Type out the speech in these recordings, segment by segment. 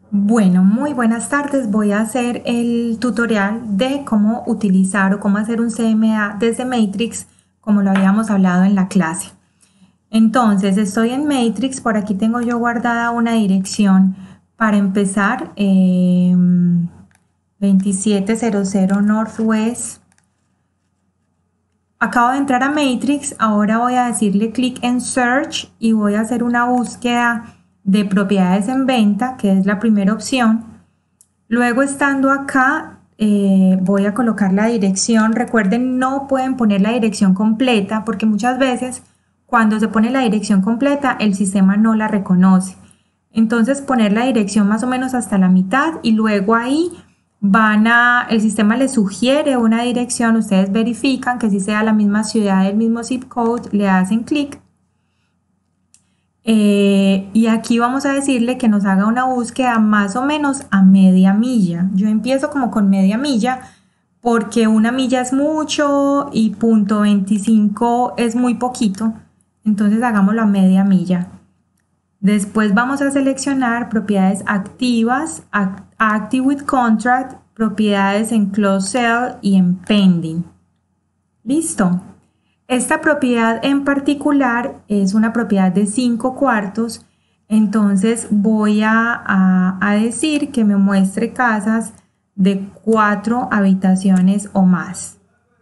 Bueno, muy buenas tardes. Voy a hacer el tutorial de cómo utilizar o cómo hacer un CMA desde Matrix, como lo habíamos hablado en la clase. Entonces, estoy en Matrix, por aquí tengo yo guardada una dirección para empezar, 2700 Northwest. Acabo de entrar a Matrix, ahora voy a decirle clic en Search y voy a hacer una búsqueda de propiedades en venta, que es la primera opción. Luego, estando acá, voy a colocar la dirección. Recuerden, no pueden poner la dirección completa porque muchas veces cuando se pone la dirección completa el sistema no la reconoce. Entonces, poner la dirección más o menos hasta la mitad y luego ahí el sistema les sugiere una dirección, ustedes verifican que si sea la misma ciudad, el mismo zip code, le hacen clic. Y aquí vamos a decirle que nos haga una búsqueda más o menos a media milla. Yo empiezo como con media milla porque una milla es mucho y punto 25 es muy poquito. Entonces hagámoslo a media milla. Después vamos a seleccionar propiedades activas, Active with Contract, propiedades en Closed Sale y en Pending. Listo. Esta propiedad en particular es una propiedad de 5 cuartos, entonces voy a decir que me muestre casas de 4 habitaciones o más.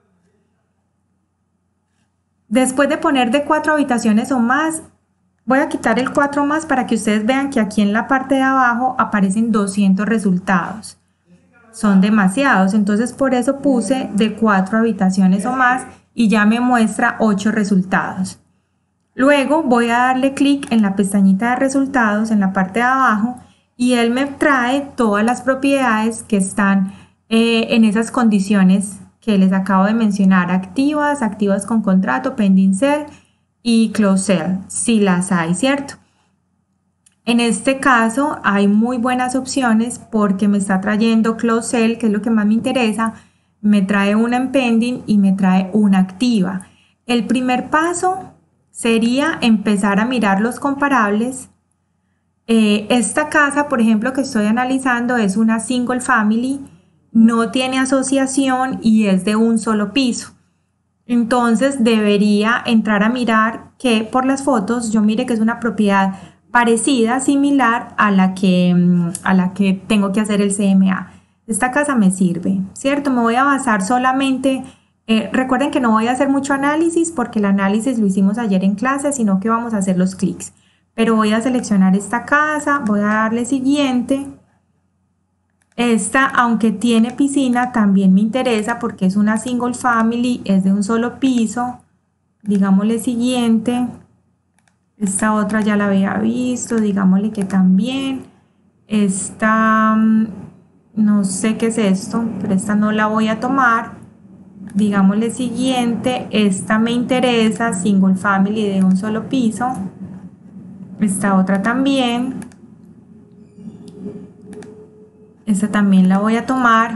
Después de poner de 4 habitaciones o más, voy a quitar el 4 más para que ustedes vean que aquí en la parte de abajo aparecen 200 resultados. Son demasiados, entonces por eso puse de 4 habitaciones o más y ya me muestra 8 resultados. Luego voy a darle clic en la pestañita de resultados en la parte de abajo y él me trae todas las propiedades que están en esas condiciones que les acabo de mencionar, activas con contrato, pending sale y close sale, si las hay, ¿cierto? En este caso hay muy buenas opciones porque me está trayendo close sale, que es lo que más me interesa, me trae una en pending y me trae una activa. El primer paso sería empezar a mirar los comparables. Esta casa, por ejemplo, que estoy analizando es una single family, no tiene asociación y es de un solo piso. Entonces debería entrar a mirar que por las fotos yo mire que es una propiedad parecida, similar a la que tengo que hacer el CMA. Esta casa me sirve, ¿cierto? Me voy a basar solamente, recuerden que no voy a hacer mucho análisis porque el análisis lo hicimos ayer en clase, sino que vamos a hacer los clics. Pero voy a seleccionar esta casa, voy a darle siguiente. Esta, aunque tiene piscina, también me interesa porque es una single family, es de un solo piso. Digámosle siguiente. Esta otra ya la había visto, digámosle que también. Esta, no sé qué es esto, pero esta no la voy a tomar. Digámosle siguiente, esta me interesa, single family de un solo piso. Esta otra también. Esta también la voy a tomar.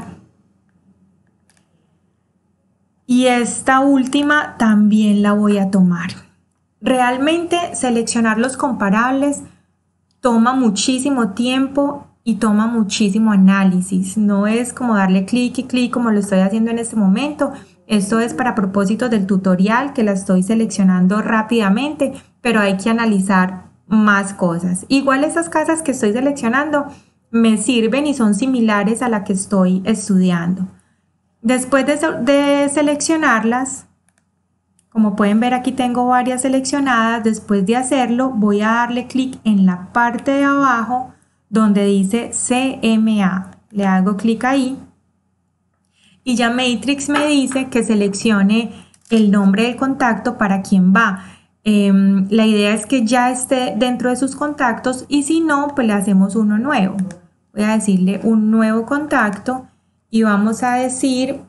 Y esta última también la voy a tomar. Realmente seleccionar los comparables toma muchísimo tiempo y toma muchísimo análisis. No es como darle clic y clic como lo estoy haciendo en este momento. Esto es para propósitos del tutorial que la estoy seleccionando rápidamente, pero hay que analizar más cosas. Igual esas casas que estoy seleccionando me sirven y son similares a la que estoy estudiando. Después de seleccionarlas, como pueden ver aquí tengo varias seleccionadas. Después de hacerlo voy a darle clic en la parte de abajo donde dice CMA. Le hago clic ahí y ya Matrix me dice que seleccione el nombre del contacto para quien va. La idea es que ya esté dentro de sus contactos y si no, pues le hacemos uno nuevo. Voy a decirle un nuevo contacto y vamos a decir,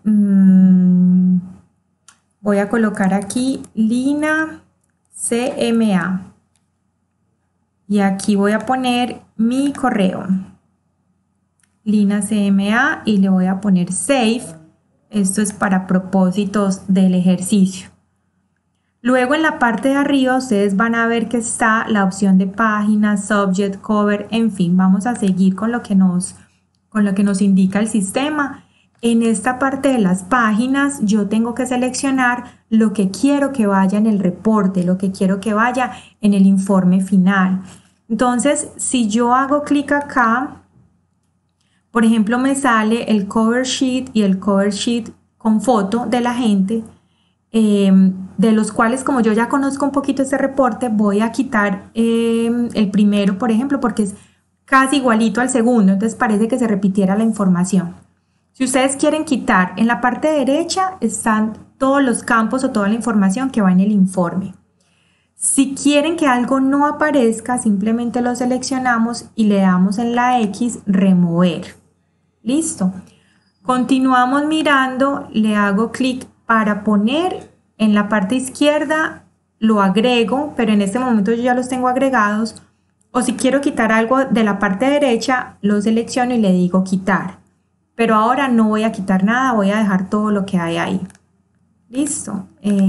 voy a colocar aquí Lina CMA y aquí voy a poner mi correo, Lina CMA, y le voy a poner Save. Esto es para propósitos del ejercicio. Luego en la parte de arriba ustedes van a ver que está la opción de página, subject, cover, en fin, vamos a seguir con lo que nos indica el sistema. En esta parte de las páginas yo tengo que seleccionar lo que quiero que vaya en el reporte, lo que quiero que vaya en el informe final. Entonces, si yo hago clic acá, por ejemplo, me sale el cover sheet y el cover sheet con foto de la gente, de los cuales, como yo ya conozco un poquito este reporte, voy a quitar el primero, por ejemplo, porque es casi igualito al segundo, entonces parece que se repitiera la información. Si ustedes quieren quitar, en la parte derecha están todos los campos o toda la información que va en el informe. Si quieren que algo no aparezca, simplemente lo seleccionamos y le damos en la X, remover. Listo. Continuamos mirando, le hago clic para poner en la parte izquierda, lo agrego, pero en este momento yo ya los tengo agregados. O si quiero quitar algo de la parte derecha, lo selecciono y le digo quitar. Pero ahora no voy a quitar nada, voy a dejar todo lo que hay ahí. Listo.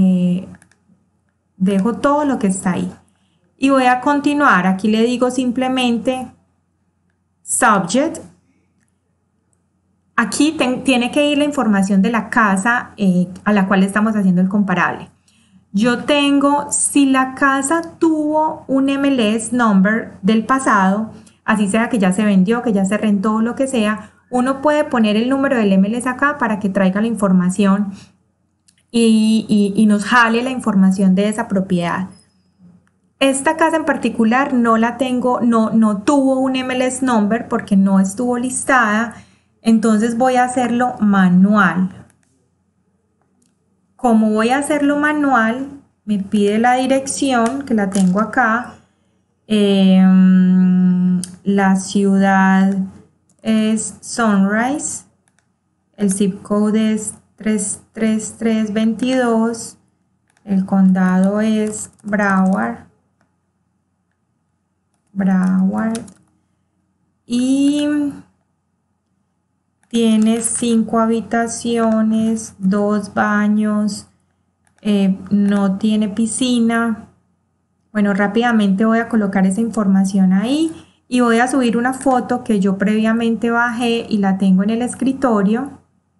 Dejo todo lo que está ahí. Y voy a continuar. Aquí le digo simplemente subject. Aquí tiene que ir la información de la casa a la cual estamos haciendo el comparable. Yo tengo, si la casa tuvo un MLS number del pasado, así sea que ya se vendió, que ya se rentó o lo que sea, uno puede poner el número del MLS acá para que traiga la información y nos jale la información de esa propiedad. Esta casa en particular no la tengo, no tuvo un MLS number porque no estuvo listada, entonces voy a hacerlo manual. Como voy a hacerlo manual, me pide la dirección, que la tengo acá. La ciudad es Sunrise. El zip code es 33322. El condado es Broward. Y tiene 5 habitaciones, 2 baños, no tiene piscina. Bueno, rápidamente voy a colocar esa información ahí y voy a subir una foto que yo previamente bajé y la tengo en el escritorio.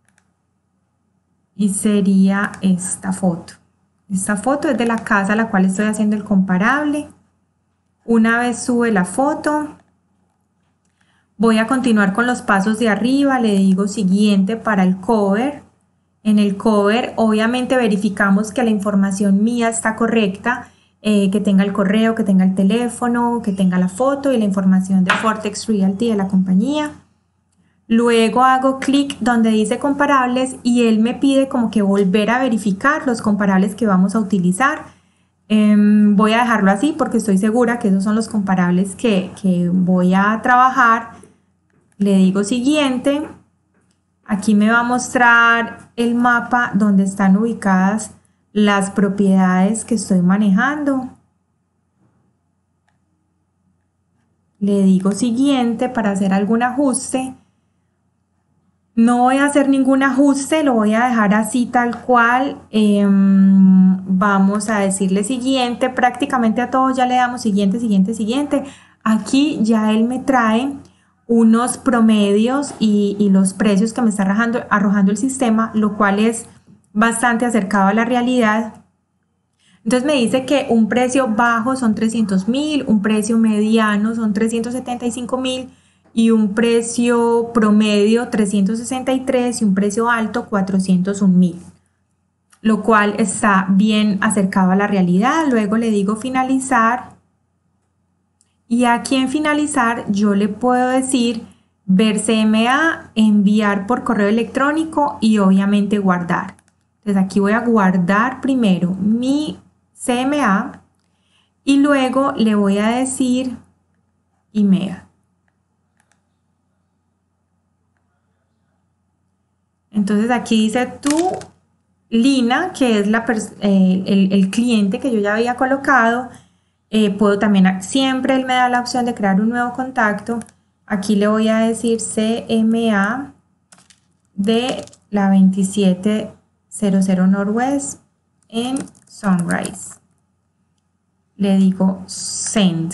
Y sería esta foto. Esta foto es de la casa a la cual estoy haciendo el comparable. Una vez sube la foto, voy a continuar con los pasos de arriba, le digo siguiente para el cover. En el cover obviamente verificamos que la información mía está correcta, que tenga el correo, que tenga el teléfono, que tenga la foto y la información de Vortex Realty de la compañía. Luego hago clic donde dice comparables y él me pide como que volver a verificar los comparables que vamos a utilizar. Voy a dejarlo así porque estoy segura que esos son los comparables que voy a trabajar. Le digo siguiente. Aquí me va a mostrar el mapa donde están ubicadas las propiedades que estoy manejando. Le digo siguiente para hacer algún ajuste. No voy a hacer ningún ajuste, lo voy a dejar así tal cual. Vamos a decirle siguiente. Prácticamente a todos ya le damos siguiente, siguiente, siguiente. Aquí ya él me trae unos promedios y los precios que me está arrojando el sistema, lo cual es bastante acercado a la realidad. Entonces me dice que un precio bajo son 300.000, un precio mediano son 375.000 y un precio promedio 363 y un precio alto 401.000, lo cual está bien acercado a la realidad. Luego le digo finalizar. Y aquí en finalizar yo le puedo decir ver CMA, enviar por correo electrónico y obviamente guardar. Entonces aquí voy a guardar primero mi CMA y luego le voy a decir email. Entonces aquí dice tú, Lina, que es el cliente que yo ya había colocado. Puedo también, siempre él me da la opción de crear un nuevo contacto. Aquí le voy a decir CMA de la 2700 Northwest en Sunrise. Le digo Send.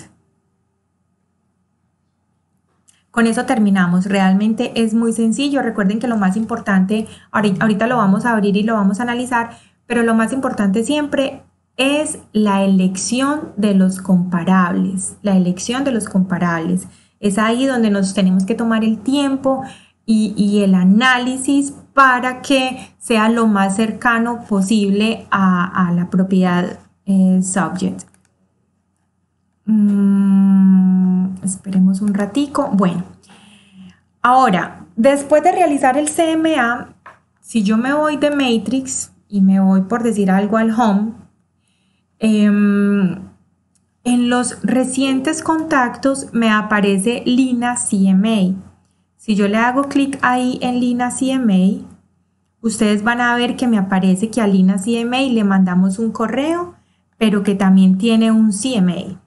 Con eso terminamos. Realmente es muy sencillo. Recuerden que lo más importante, ahorita lo vamos a abrir y lo vamos a analizar, pero lo más importante siempre es la elección de los comparables. La elección de los comparables. Es ahí donde nos tenemos que tomar el tiempo y el análisis para que sea lo más cercano posible a la propiedad subject. Esperemos un ratico. Bueno, ahora, después de realizar el CMA, si yo me voy de Matrix y me voy, por decir algo, al Home, en los recientes contactos me aparece Lina CMA. Si yo le hago clic ahí en Lina CMA, ustedes van a ver que me aparece que a Lina CMA le mandamos un correo, pero que también tiene un CMA.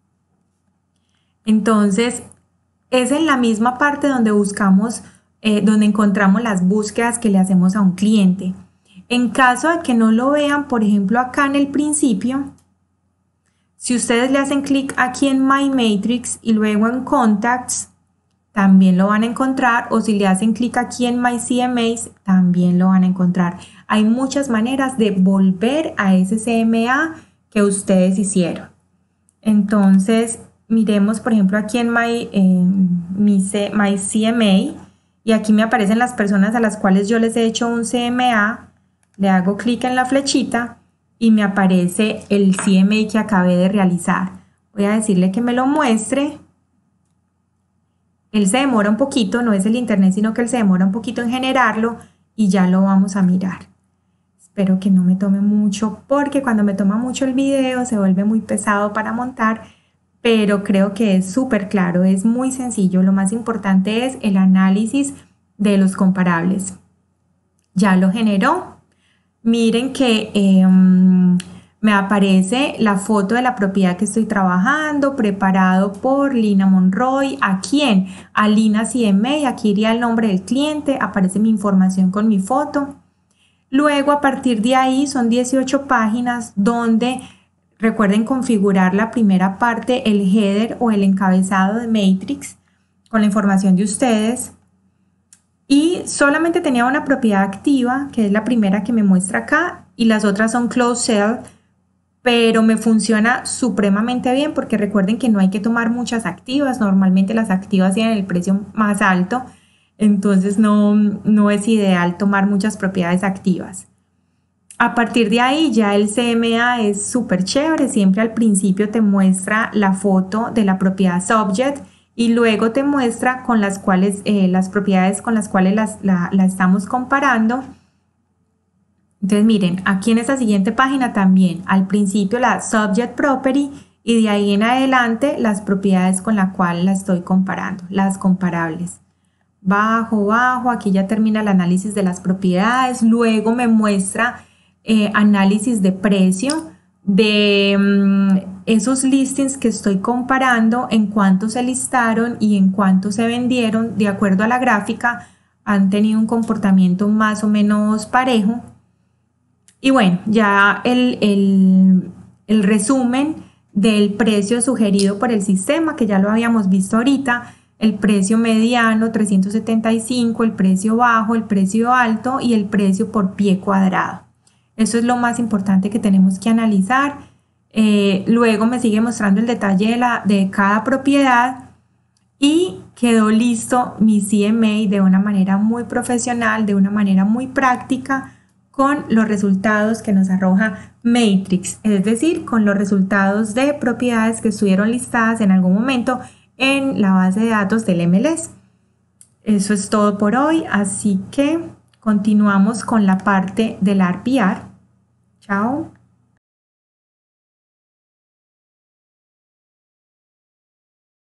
Entonces, es en la misma parte donde buscamos, donde encontramos las búsquedas que le hacemos a un cliente. En caso de que no lo vean, por ejemplo, acá en el principio, si ustedes le hacen clic aquí en My Matrix y luego en Contacts, también lo van a encontrar, o si le hacen clic aquí en My CMAs, también lo van a encontrar. Hay muchas maneras de volver a ese CMA que ustedes hicieron. Entonces, miremos, por ejemplo, aquí en My CMA, y aquí me aparecen las personas a las cuales yo les he hecho un CMA. Le hago clic en la flechita y me aparece el CMA que acabé de realizar. Voy a decirle que me lo muestre. Él se demora un poquito, no es el internet, sino que él se demora un poquito en generarlo y ya lo vamos a mirar. Espero que no me tome mucho, porque cuando me toma mucho el video se vuelve muy pesado para montar, pero creo que es súper claro, es muy sencillo. Lo más importante es el análisis de los comparables. Ya lo generó. Miren que me aparece la foto de la propiedad que estoy trabajando, preparado por Lina Monroy. ¿A quién? A Lina CMA. Aquí iría el nombre del cliente, aparece mi información con mi foto. Luego, a partir de ahí, son 18 páginas donde recuerden configurar la primera parte, el header o el encabezado de Matrix, con la información de ustedes. Y solamente tenía una propiedad activa, que es la primera que me muestra acá, y las otras son closed cell, pero me funciona supremamente bien porque recuerden que no hay que tomar muchas activas. Normalmente las activas tienen el precio más alto, entonces no es ideal tomar muchas propiedades activas. A partir de ahí ya el CMA es súper chévere. Siempre al principio te muestra la foto de la propiedad subject y luego te muestra con las cuales, las propiedades con las cuales la estamos comparando. Entonces miren, aquí en esta siguiente página también al principio la subject property y de ahí en adelante las propiedades con las cuales la estoy comparando, las comparables. Bajo, aquí ya termina el análisis de las propiedades, luego me muestra análisis de precio de esos listings que estoy comparando, en cuánto se listaron y en cuánto se vendieron. De acuerdo a la gráfica, han tenido un comportamiento más o menos parejo. Y bueno, ya el resumen del precio sugerido por el sistema, que ya lo habíamos visto ahorita, el precio mediano 375, el precio bajo, el precio alto y el precio por pie cuadrado. Eso es lo más importante que tenemos que analizar. Luego me sigue mostrando el detalle de cada propiedad y quedó listo mi CMA de una manera muy profesional, de una manera muy práctica, con los resultados que nos arroja Matrix, es decir, con los resultados de propiedades que estuvieron listadas en algún momento en la base de datos del MLS. Eso es todo por hoy, así que continuamos con la parte del RPR. Chao.